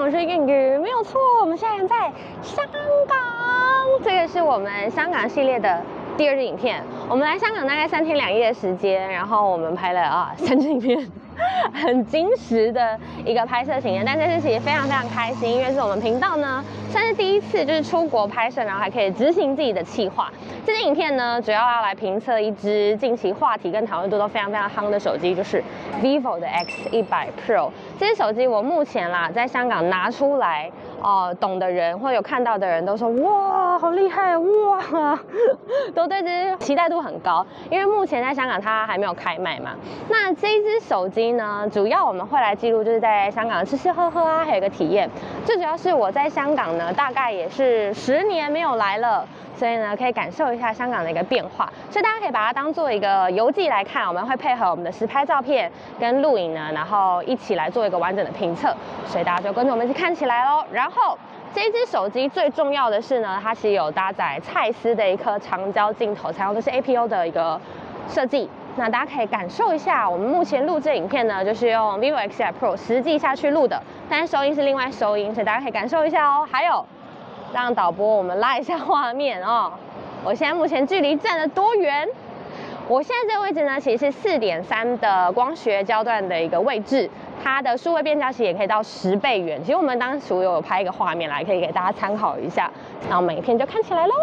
我是韵瑜，没有错，我们现在在香港。这个是我们香港系列的第2支影片。我们来香港大概3天2夜的时间，然后我们拍了3支影片。很精实的一个拍摄行程，但这次其实非常开心，因为是我们频道呢算是第一次就是出国拍摄，然后还可以执行自己的企划。这支影片呢主要要来评测一支近期话题跟讨论度都非常夯的手机，就是 vivo 的 X100 Pro。这支手机我目前啦在香港拿出来，懂的人或有看到的人都说哇好厉害哇，都对这支期待度很高，因为目前在香港它还没有开卖嘛。那这一支手机呢，主要我们会来记录就是在香港吃吃喝喝还有一个体验。最主要是我在香港呢，大概也是10年没有来了，所以呢可以感受一下香港的一个变化。所以大家可以把它当做一个游记来看，我们会配合我们的实拍照片跟录影呢，然后一起来做一个完整的评测。所以大家就跟着我们一起看起来咯。然后这一支手机最重要的是呢，它其实有搭载蔡司的一颗长焦镜头，采用的是 APO 的一个设计。那大家可以感受一下，我们目前录制影片呢，就是用 vivo X100 Pro 实际下去录的，但是收音是另外收音，所以大家可以感受一下哦。还有，让导播我们拉一下画面哦。我现在目前距离站了多远？我现在这个位置呢，其实是4.3的光学焦段的一个位置，它的数位变焦其实也可以到10倍远。其实我们当时有拍一个画面来，可以给大家参考一下。那我们影片就看起来喽。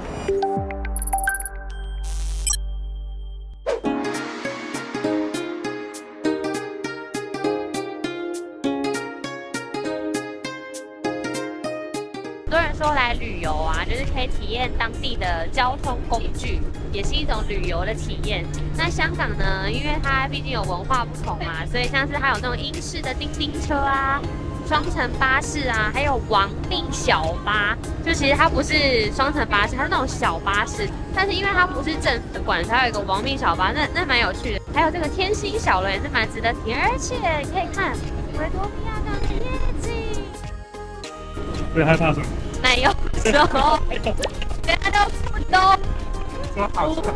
很多人说来旅游啊，就是可以体验当地的交通工具，也是一种旅游的体验。那香港呢，因为它毕竟有文化不同嘛，所以像是它有那种英式的叮叮车啊、双层巴士啊，还有亡命小巴。就其实它不是双层巴士，它是那种小巴士，但是因为它不是政府的管，它有一个亡命小巴，那蛮有趣的。还有这个天星小轮也是蛮值得体验，而且你可以看维多利亚港的夜景。 会害怕什么？ 没有说，人家都不懂。 说好吃。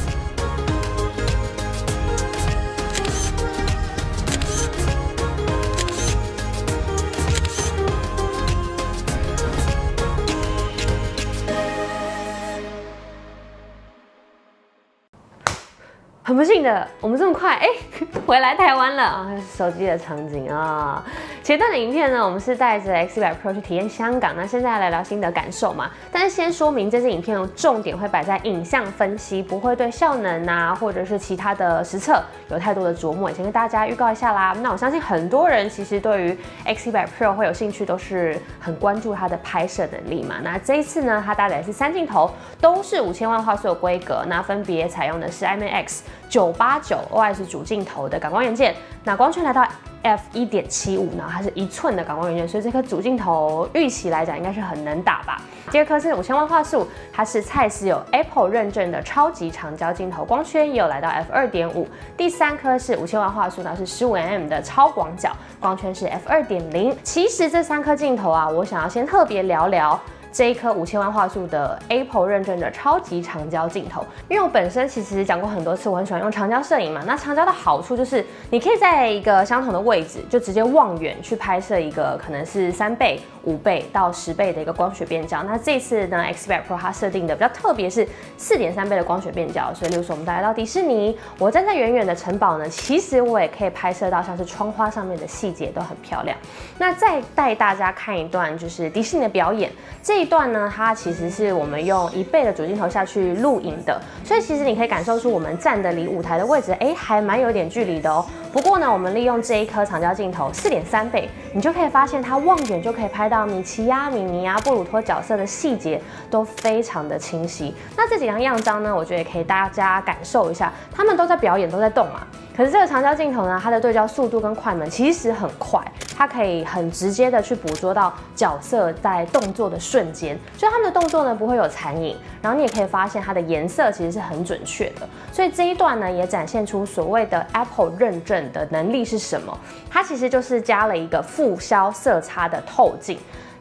很不幸的，我们这么快回来台湾了啊！手机的场景啊，前段的影片呢，我们是带着 X100 Pro 去体验香港，那现在来聊心得感受嘛。但是先说明，这支影片重点会摆在影像分析，不会对效能啊或者是其他的实测有太多的琢磨。先跟大家预告一下啦。那我相信很多人其实对于 X100 Pro 会有兴趣，都是很关注它的拍摄能力嘛。那这一次呢，它搭载的是3镜头，都是5000万画素的规格，那分别采用的是 IMX 989 OIS 主镜头的感光元件，那光圈来到 f1.75， 然后它是1寸的感光元件，所以这颗主镜头预期来讲应该是很能打吧。第2颗是5000万画素，它是蔡司有 Apple 认证的超级长焦镜头，光圈也有来到 f2.5。第3颗是5000万画素，那是15mm 的超广角，光圈是 f2.0。其实这3颗镜头啊，我想要先特别聊聊这一颗5000万画素的 Apple 认证的超级长焦镜头，因为我本身其实讲过很多次，我很喜欢用长焦摄影嘛。那长焦的好处就是，你可以在一个相同的位置，就直接望远去拍摄一个可能是3倍、5倍到10倍的一个光学变焦。那这次呢 X100 Pro 它设定的比较特别是4.3倍的光学变焦，所以例如说我们来到迪士尼，我站在远远的城堡呢，其实我也可以拍摄到像是窗花上面的细节都很漂亮。那再带大家看一段就是迪士尼的表演。这一段呢，它其实是我们用1倍的主镜头下去录影的，所以其实你可以感受出我们站的离舞台的位置，还蛮有点距离的哦。不过呢，我们利用这一颗长焦镜头4.3倍，你就可以发现它望远就可以拍到米奇呀、米妮呀、布鲁托角色的细节都非常的清晰。那这几张样张呢，我觉得也可以大家感受一下，他们都在表演，都在动嘛。可是这个长焦镜头呢，它的对焦速度跟快门其实很快，它可以很直接的去捕捉到角色在动作的瞬间，所以他们的动作呢不会有残影，然后你也可以发现它的颜色其实是很准确的。所以这一段呢也展现出所谓的 Apple 认证的能力是什么，它其实就是加了一个负消色差的透镜。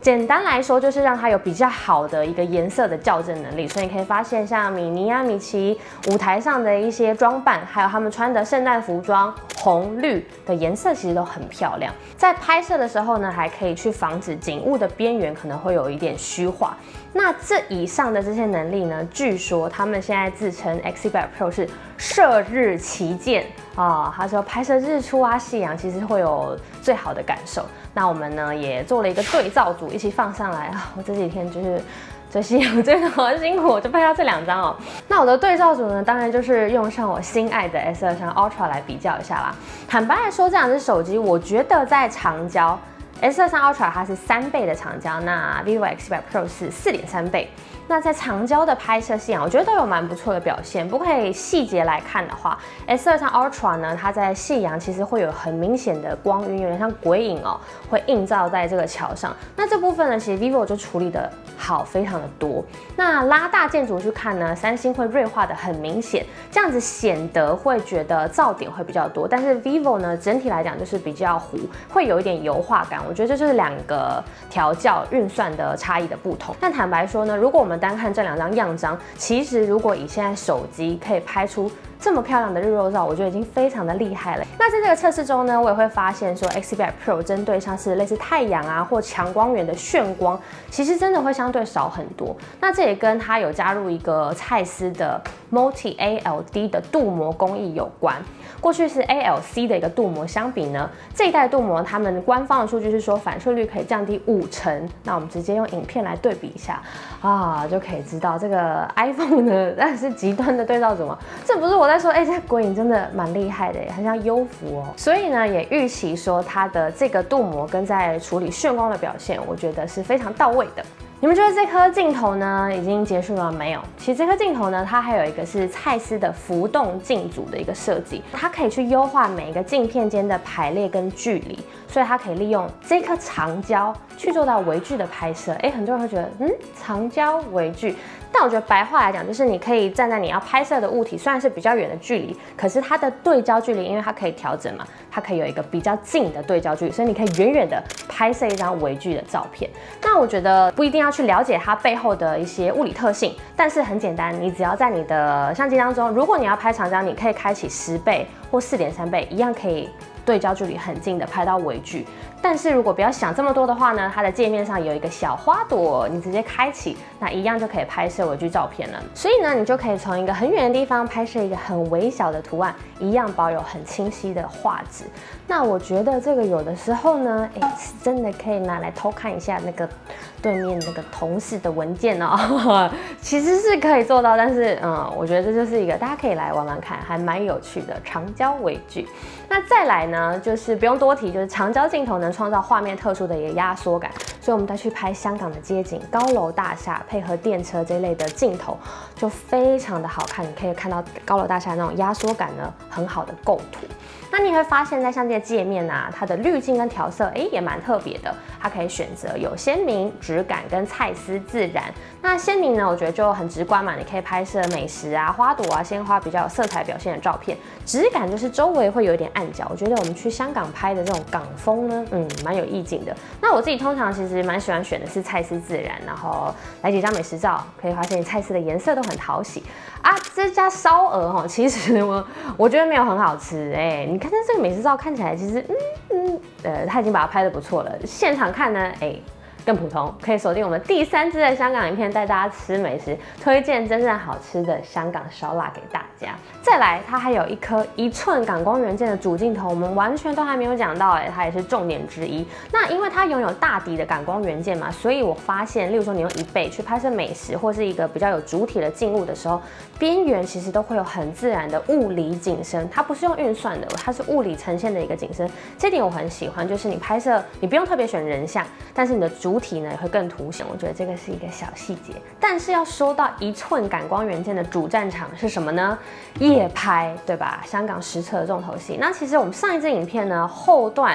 简单来说，就是让它有比较好的一个颜色的校正能力。所以你可以发现，像米妮啊、米奇舞台上的一些装扮，还有他们穿的圣诞服装，红绿的颜色其实都很漂亮。在拍摄的时候呢，还可以去防止景物的边缘可能会有一点虚化。那这以上的这些能力呢，据说他们现在自称 X100 Pro 是射日旗舰啊。他说拍摄日出啊、夕阳，其实会有最好的感受。那我们呢也做了一个对照组，一起放上来啊。我这几天就是追夕阳追得好辛苦，我就拍到这2张哦。那我的对照组呢，当然就是用上我心爱的 S23 Ultra 来比较一下啦。坦白来说，这两只手机，我觉得在长焦。S23 Ultra 它是3倍的长焦，那 vivo X100 Pro 是4.3倍。那在长焦的拍摄夕阳，我觉得都有蛮不错的表现。不过可以细节来看的话，S23 Ultra 呢，它在夕阳其实会有很明显的光晕，有点像鬼影哦，会映照在这个桥上。那这部分呢，其实 vivo 就处理的好，非常的多。那拉大键组去看呢，三星会锐化的很明显，这样子显得会觉得噪点会比较多。但是 vivo 呢，整体来讲就是比较糊，会有一点油画感。我觉得这就是2个调校运算的差异的不同。但坦白说呢，如果我们单看这2张样张，其实如果以现在手机可以拍出这么漂亮的日落照，我觉得已经非常的厉害了。那在这个测试中呢，我也会发现说 X100 Pro 针对像是类似太阳啊或强光源的眩光，其实真的会相对少很多。那这也跟它有加入一个蔡司的 Multi ALD 的镀膜工艺有关。过去是 ALC 的一个镀膜，相比呢，这一代镀膜，他们官方的数据是说反射率可以降低50%。那我们直接用影片来对比一下啊，就可以知道这个 iPhone 呢，那是极端的对照组吗？这不是我在说，这鬼影真的蛮厉害的耶，很像优芙哦。所以呢，也预期说它的这个镀膜跟在处理眩光的表现，我觉得是非常到位的。你们觉得这颗镜头呢已经结束了没有？其实这颗镜头呢，它还有一个是蔡司的浮动镜组的一个设计，它可以去优化每一个镜片间的排列跟距离，所以它可以利用这颗长焦去做到微距的拍摄。很多人会觉得，长焦微距。但我觉得白话来讲，就是你可以站在你要拍摄的物体，虽然是比较远的距离，可是它的对焦距离，因为它可以调整嘛，它可以有一个比较近的对焦距离，所以你可以远远的拍摄一张微距的照片。那我觉得不一定要去了解它背后的一些物理特性，但是很简单，你只要在你的相机当中，如果你要拍长焦，你可以开启10倍或4.3倍，一样可以对焦距离很近的拍到微距。但是如果不要想这么多的话呢，它的界面上有一个小花朵，你直接开启，那一样就可以拍摄微距照片了。所以呢，你就可以从一个很远的地方拍摄一个很微小的图案，一样保有很清晰的画质。那我觉得这个有的时候呢，真的可以拿来偷看一下那个对面那个同事的文件哦，其实是可以做到，但是我觉得这就是一个大家可以来玩玩看，还蛮有趣的长焦微距。那再来呢，就是不用多提，就是长焦镜头能创造画面特殊的一个压缩感，所以我们再去拍香港的街景、高楼大厦，配合电车这类的镜头，就非常的好看。你可以看到高楼大厦那种压缩感呢，很好的构图。那你会发现在相机的界面啊，它的滤镜跟调色，也蛮特别的。它可以选择有鲜明、质感跟蔡司自然。那鲜明呢，我觉得就很直观嘛，你可以拍摄美食啊、花朵啊、鲜花比较有色彩表现的照片。质感就是周围会有一点暗角，我觉得我们去香港拍的这种港风呢，蛮有意境的。那我自己通常其实蛮喜欢选的是蔡司自然，然后来几张美食照，可以发现蔡司的颜色都很讨喜啊。这家烧鹅其实我觉得没有很好吃你看这个美食照看起来其实他已经把它拍得不错了，现场看呢更普通。可以锁定我们第3支的香港影片，带大家吃美食，推荐真正好吃的香港烧腊给大家。再来，它还有一颗1寸感光元件的主镜头，我们完全都还没有讲到它也是重点之一。那因为它拥有大底的感光元件嘛，所以我发现，例如说你用1倍去拍摄美食或是一个比较有主体的静物的时候，边缘其实都会有很自然的物理景深，它不是用运算的，它是物理呈现的一个景深。这点我很喜欢，就是你拍摄你不用特别选人像，但是你的主体呢也会更凸显，我觉得这个是一个小细节。但是要说到1寸感光元件的主战场是什么呢？夜拍，对吧？香港实测的重头戏。那其实我们上一支影片呢，后段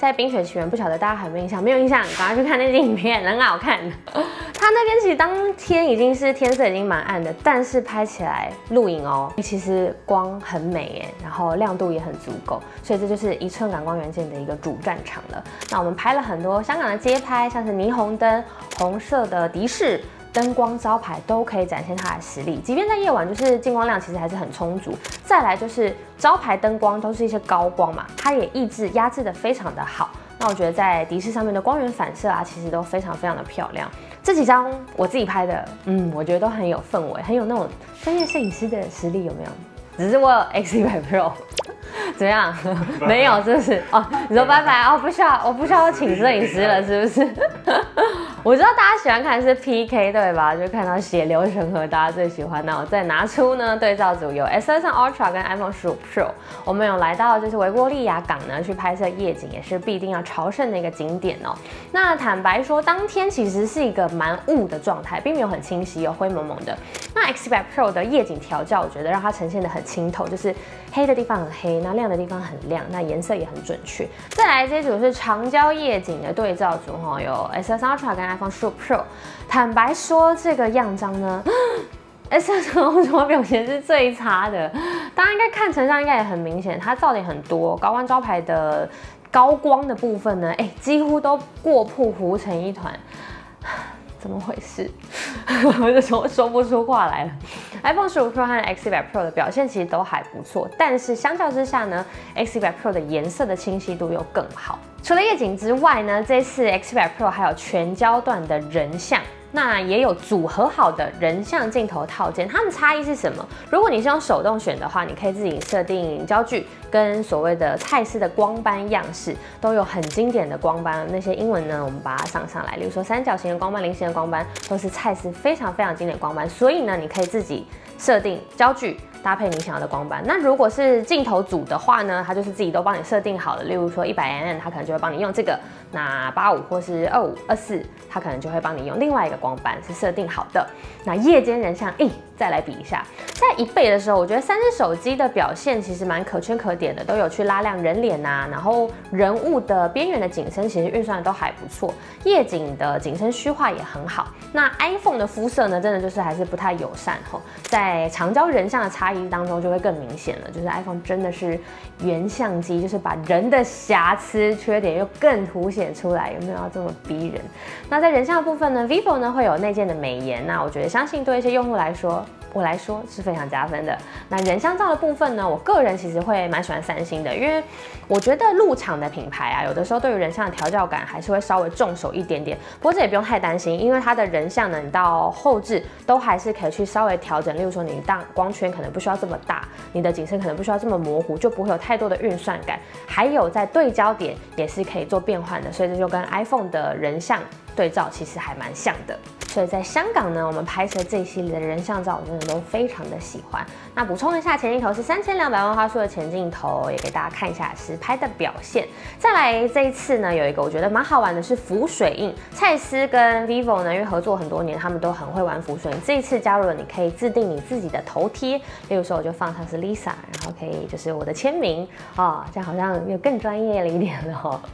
在《冰雪奇缘》，不晓得大家有没有印象？没有印象，赶快去看那支影片，很好看。它那边其实当天已经是天色已经蛮暗的，但是拍起来录影哦，其实光很美耶，然后亮度也很足够，所以这就是1寸感光元件的一个主战场了。那我们拍了很多香港的街拍，像是霓虹灯、红色的的士。灯光招牌都可以展现它的实力，即便在夜晚，就是进光量其实还是很充足。再来就是招牌灯光都是一些高光嘛，它也压制的非常的好。那我觉得在的士上面的光源反射啊，其实都非常的漂亮。这几张我自己拍的，我觉得都很有氛围，很有那种专业摄影师的实力，有没有？只是我有 X100 Pro。怎么样？没有，是不是？哦，你说拜拜哦，我不需要请摄影师了，是不是？我知道大家喜欢看的是 PK 对吧？就看到血流成河，大家最喜欢。那我再拿出呢对照组有 S23 Ultra 跟 iPhone 15 Pro， 我们有来到就是维多利亚港呢去拍摄夜景，也是必定要朝圣的一个景点哦。那坦白说，当天其实是一个蛮雾的状态，并没有很清晰，有灰蒙蒙的。那 X100 Pro 的夜景调教，我觉得让它呈现的很清透，就是黑的地方很黑，那亮的地方很亮，那颜色也很准确。再来这组是长焦夜景的对照组哈，有 S23 Ultra 跟iPhone 15 Pro。坦白说，这个样张呢，S23 Ultra 表现是最差的。大家应该看成上应该也很明显，它噪点很多，高光招牌的高光的部分呢，几乎都过曝糊成一团。怎么回事？我就说不出话来了。iPhone 15 Pro 和 X100 Pro 的表现其实都还不错，但是相较之下呢 ，X100 Pro 的颜色的清晰度又更好。除了夜景之外呢，这次 X100 Pro 还有全焦段的人像。那也有组合好的人像镜头套件，它们差异是什么？如果你是用手动选的话，你可以自己设定焦距跟所谓的蔡司的光斑样式，都有很经典的光斑。那些英文呢，我们把它上来，例如说三角形的光斑、菱形的光斑，都是蔡司非常经典的光斑。所以呢，你可以自己设定焦距。搭配你想要的光斑。那如果是镜头组的话呢，它就是自己都帮你设定好了。例如说100mm，它可能就会帮你用这个；那85或是25、24，它可能就会帮你用另外一个光斑是设定好的。那夜间人像，再来比一下，在1倍的时候，我觉得3只手机的表现其实蛮可圈可点的，都有去拉亮人脸啊，然后人物的边缘的景深其实运算的都还不错，夜景的景深虚化也很好。那 iPhone 的肤色呢，真的就是还是不太友善吼，在长焦人像的差异当中就会更明显了，就是 iPhone 真的是原相机，就是把人的瑕疵缺点又更凸显出来，有没有要这么逼人？那在人像的部分呢 ，vivo 呢会有内建的美颜，那我觉得相信对一些用户来说。我来说是非常加分的。那人像照的部分呢，我个人其实会蛮喜欢三星的，因为我觉得入场的品牌啊，有的时候对于人像的调教感还是会稍微重手一点点。不过这也不用太担心，因为它的人像呢，你到后置都还是可以去稍微调整。例如说，你光圈可能不需要这么大，你的景深可能不需要这么模糊，就不会有太多的运算感。还有在对焦点也是可以做变换的，所以这就跟 iPhone 的人像对照其实还蛮像的。所以在香港呢，我们拍摄这一系列的人像照，我真的都非常的喜欢。那补充一下，前镜头是3200万画素的前镜头，也给大家看一下实拍的表现。再来这一次呢，有一个我觉得蛮好玩的是浮水印，蔡司跟 vivo 呢，因为合作很多年，他们都很会玩浮水印。这一次加入了你可以自定你自己的头贴，例如说我就放上是 Lisa， 然后可以就是我的签名啊，这样好像又更专业了一点了哦。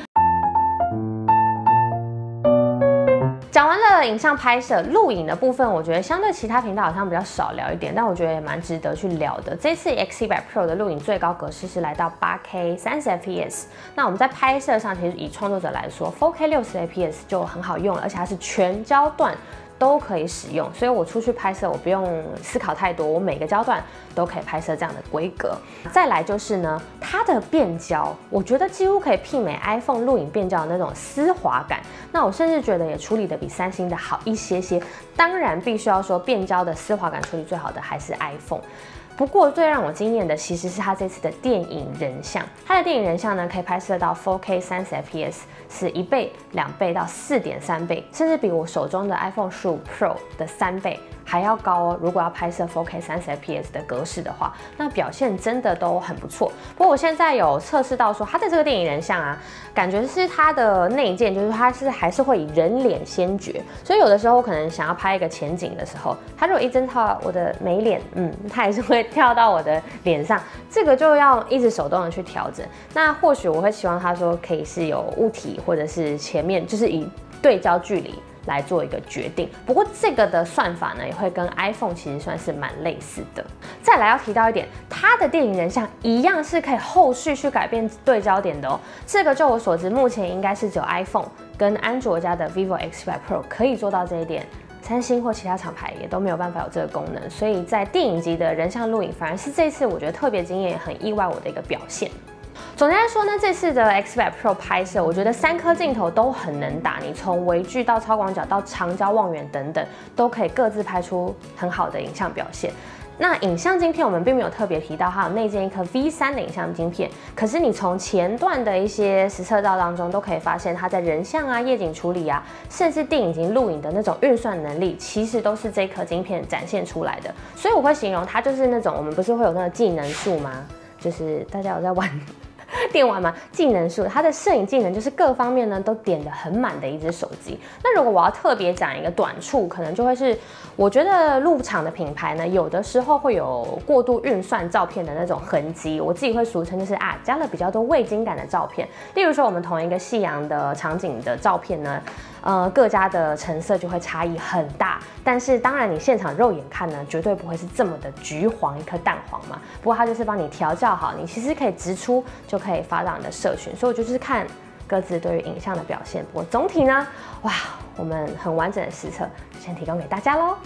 讲完了影像拍摄、录影的部分，我觉得相对其他频道好像比较少聊一点，但我觉得也蛮值得去聊的。这次 X100 Pro 的录影最高格式是来到 8K 30fps， 那我们在拍摄上，其实以创作者来说 ，4K 60fps 就很好用了，而且它是全焦段。都可以使用，所以我出去拍摄，我不用思考太多，我每个焦段都可以拍摄这样的规格。再来就是呢，它的变焦，我觉得几乎可以媲美 iPhone 录影变焦的那种丝滑感。那我甚至觉得也处理的比三星的好一些些。当然，必须要说变焦的丝滑感处理最好的还是 iPhone。不过最让我惊艳的其实是它这次的电影人像，它的电影人像呢可以拍摄到 4K 30fps， 是1倍、2倍到4.3倍，甚至比我手中的 iPhone 15 Pro 的3倍还要高哦。如果要拍摄 4K 30fps 的格式的话，那表现真的都很不错。不过我现在有测试到说，它的这个电影人像啊，感觉是它的内建，就是它还是会以人脸先决，所以有的时候我可能想要拍一个前景的时候，它如果一针套我的眉脸，它还是会跳到我的脸上，这个就要一直手动的去调整。那或许我会希望它说可以是有物体或者是前面，就是以对焦距离来做一个决定。不过这个的算法呢，也会跟 iPhone 其实算是蛮类似的。再来要提到一点，它的电影人像一样是可以后续去改变对焦点的哦。这个就我所知，目前应该是只有 iPhone 跟安卓家的 Vivo X100 Pro 可以做到这一点。三星或其他厂牌也都没有办法有这个功能，所以在电影级的人像录影，反而是这次我觉得特别惊艳，也很意外我的一个表现。总的来说呢，这次的 X100 Pro 拍摄，我觉得3颗镜头都很能打，你从微距到超广角到长焦望远等等，都可以各自拍出很好的影像表现。那影像晶片我们并没有特别提到，它有内建一颗 V3 的影像晶片，可是你从前段的一些实测照当中都可以发现，它在人像啊、夜景处理啊，甚至电影级录影的那种运算能力，其实都是这颗晶片展现出来的。所以我会形容它就是那种我们不是会有那个技能树吗？就是大家有在玩电玩嘛，技能树，它的摄影技能就是各方面呢都点得很满的一只手机。那如果我要特别讲一个短处，可能就会是，我觉得入场的品牌呢，有的时候会有过度运算照片的那种痕迹，我自己会俗称就是加了比较多味精感的照片。例如说我们同一个夕阳的场景的照片呢，各家的成色就会差异很大，但是当然你现场肉眼看呢，绝对不会是这么的橘黄一颗蛋黄嘛。不过它就是帮你调教好，你其实可以直出就可以发到你的社群，所以我就是看各自对于影像的表现。不过总体呢，哇，我们很完整的实测就先提供给大家咯。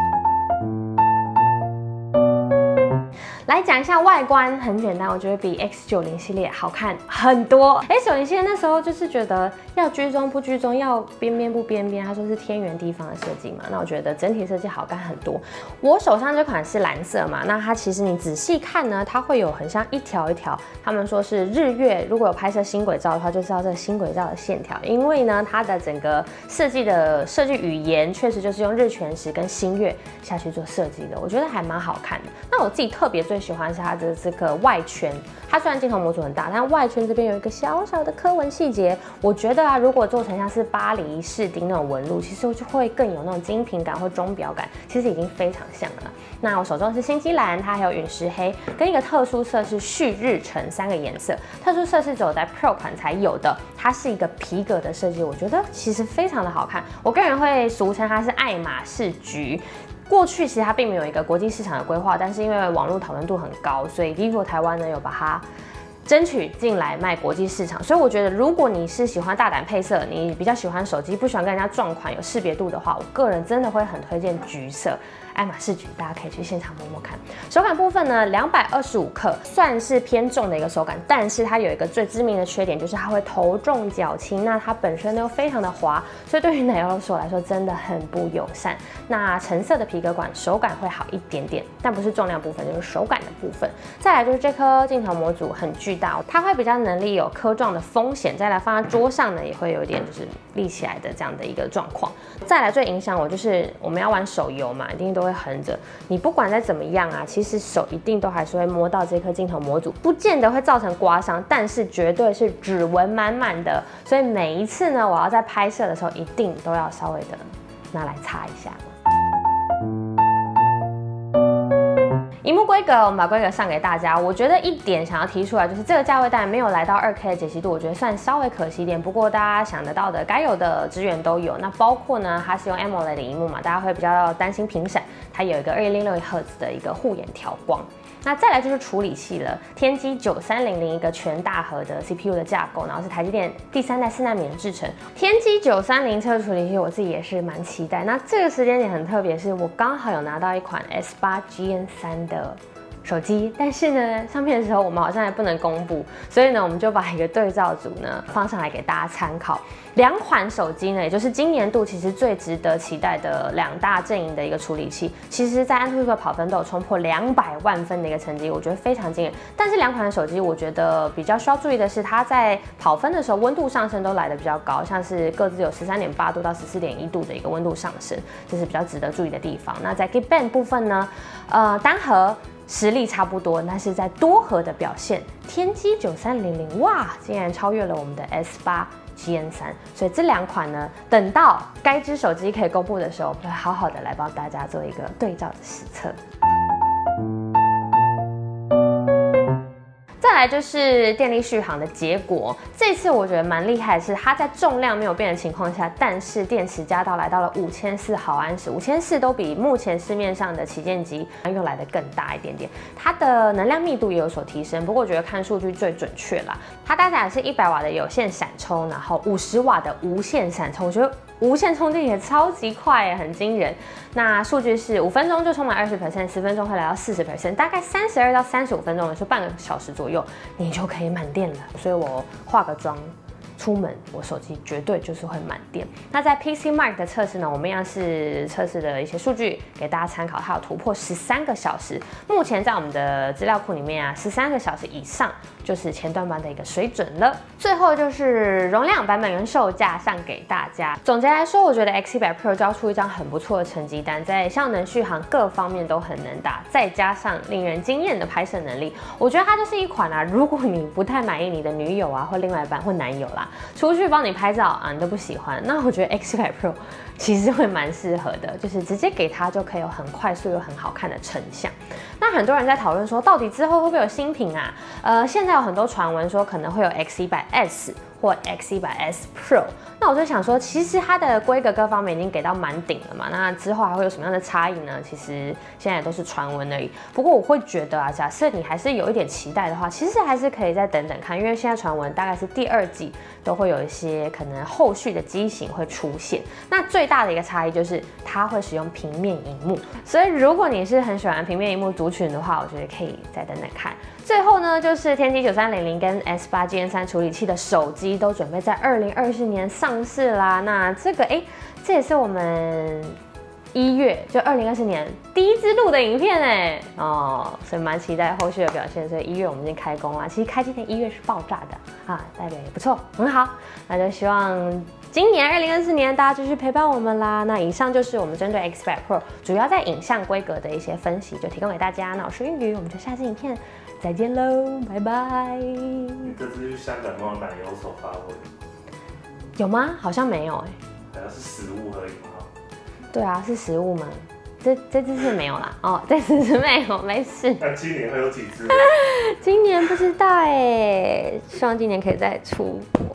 来讲一下外观，很简单，我觉得比 X90 系列好看很多。X90 系列那时候就是觉得要居中不居中，要边边不边边，他说是天圆地方的设计嘛，那我觉得整体设计好看很多。我手上这款是蓝色嘛，那它其实你仔细看呢，它会有很像一条一条，他们说是日月，如果有拍摄星轨照的话，就知道这个星轨照的线条，因为呢它的整个设计语言确实就是用日全食跟星月下去做设计的，我觉得还蛮好看的。那我自己特别最喜欢是它的这个外圈，它虽然镜头模组很大，但外圈这边有一个小小的刻纹细节，我觉得啊，如果做成像是巴黎士丁那种纹路，其实就会更有那种精品感或钟表感，其实已经非常像了。那我手中是星基蓝，它还有陨石黑，跟一个特殊色是旭日橙3个颜色，特殊色是只有在 Pro 款才有的，它是一个皮革的设计，我觉得其实非常的好看，我个人会俗称它是爱马仕橘。过去其实它并没有一个国际市场的规划，但是因为网络讨论度很高，所以 Vivo 台湾呢有把它争取进来卖国际市场。所以我觉得，如果你是喜欢大胆配色，你比较喜欢手机，不喜欢跟人家撞款，有识别度的话，我个人真的会很推荐橘色。爱马仕橘，大家可以去现场摸摸看。手感部分呢，225克，算是偏重的一个手感，但是它有一个最致命的缺点，就是它会头重脚轻。那它本身呢又非常的滑，所以对于奶油手来说真的很不友善。那橙色的皮革管手感会好一点点，但不是重量部分，就是手感的部分。再来就是这颗镜头模组很巨大，它会比较能力有磕撞的风险。再来放在桌上呢，也会有一点就是立起来的这样的一个状况。再来最影响我就是我们要玩手游嘛，一定都会横着，你不管再怎么样啊，其实手一定都还是会摸到这颗镜头模组，不见得会造成刮伤，但是绝对是指纹满满的。所以每一次呢，我要在拍摄的时候，一定都要稍微的拿来擦一下。萤幕规格，我们把规格上给大家。我觉得一点想要提出来，就是这个价位带没有来到2K 的解析度，我觉得算稍微可惜一点。不过大家想得到的，该有的资源都有。那包括呢，它是用 AMOLED 的萤幕嘛，大家会比较担心频闪，它有一个2160赫兹的一个护眼调光。那再来就是处理器了，天玑9300一个全大核的 CPU 的架构，然后是台积电第3代4纳米的制程。天玑930这个处理器我自己也是蛮期待。那这个时间点很特别，是我刚好有拿到一款 S8 GN3 的手机，但是呢，上片的时候我们好像还不能公布，所以呢，我们就把一个对照组呢放上来给大家参考。2款手机呢，也就是今年度其实最值得期待的2大阵营的一个处理器，其实在安兔兔的跑分都有冲破200万分的一个成绩，我觉得非常惊人。但是2款的手机，我觉得比较需要注意的是，它在跑分的时候温度上升都来得比较高，像是各自有13.8度到14.1度的一个温度上升，这是比较值得注意的地方。那在 Geekbench 部分呢，单核实力差不多，但是在多核的表现，天玑9300哇，竟然超越了我们的 S8 Gen3，所以这2款呢，等到该支手机可以公布的时候，我们会好好的来帮大家做一个对照的实测。再来就是电力续航的结果，这次我觉得蛮厉害的是，它在重量没有变的情况下，但是电池加到来到了5400毫安时，5400都比目前市面上的旗舰机又来得更大一点点，它的能量密度也有所提升。不过我觉得看数据最准确啦，它搭载的是100瓦的有线闪充，然后50瓦的无线闪充，我觉得无线充电也超级快耶，很惊人。那数据是5分钟就充满20%，10分钟会来到40%，大概32到35分钟，就半个小时左右，你就可以满电了。所以我化个妆出门，我手机绝对就是会满电。那在 PCMark 的测试呢，我们一样是测试的一些数据给大家参考，它有突破13个小时。目前在我们的资料库里面啊，13个小时以上就是前段班的一个水准了。最后就是容量、版本跟售价上给大家。总结来说，我觉得 X100 Pro 交出一张很不错的成绩单，在效能、续航各方面都很能打，再加上令人惊艳的拍摄能力，我觉得它就是一款啊，如果你不太满意你的女友啊或另外一半或男友啦，出去帮你拍照啊，你都不喜欢，那我觉得 X100 Pro 其实会蛮适合的，就是直接给它就可以有很快速又很好看的成像。那很多人在讨论说，到底之后会不会有新品啊？现在有很多传闻说可能会有 X100S 或 X100S Pro， 那我就想说，其实它的规格各方面已经给到蛮顶了嘛，那之后还会有什么样的差异呢？其实现在也都是传闻而已。不过我会觉得啊，假设你还是有一点期待的话，其实还是可以再等等看，因为现在传闻大概是第2季都会有一些可能后续的机型会出现。那最大的一个差异就是它会使用平面萤幕，所以如果你是很喜欢平面萤幕族群的话，我觉得可以再等等看。最后呢，就是天玑9300跟 S8 Gen3 处理器的手机都准备在2024年上市啦。那这个这也是我们1月就2024年第一支录的影片所以蛮期待后续的表现。所以1月我们已经开工啦，其实开机前1月是爆炸的啊，代表也不错，很好。那就希望今年2024年大家继续陪伴我们啦。那以上就是我们针对 X100 Pro 主要在影像规格的一些分析，就提供给大家。那我是韵瑜，我们就下次影片再见喽，拜拜。 你这次去香港光南有所发挥？ 有吗？好像没有好像是食物而已嘛。 对啊，是食物吗？这次是没有啦，这次是没有，没事。 那今年会有几只？ 今年不知道希望今年可以再出。